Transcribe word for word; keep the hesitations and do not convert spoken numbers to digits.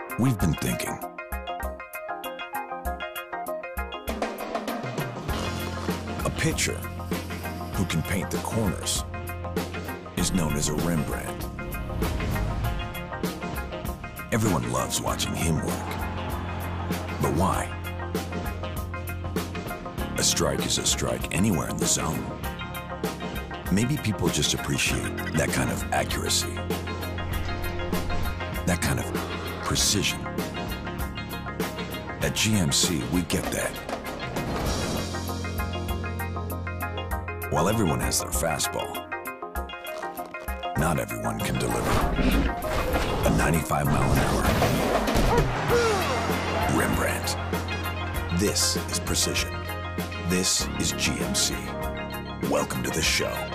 We've been thinking. A pitcher who can paint the corners is known as a Rembrandt. Everyone loves watching him work. But why? A strike is a strike anywhere in the zone. Maybe people just appreciate that kind of accuracy, that kind of precision. At G M C, we get that. While everyone has their fastball, not everyone can deliver a ninety-five mile an hour Rembrandt. This is precision. This is G M C. Welcome to the show.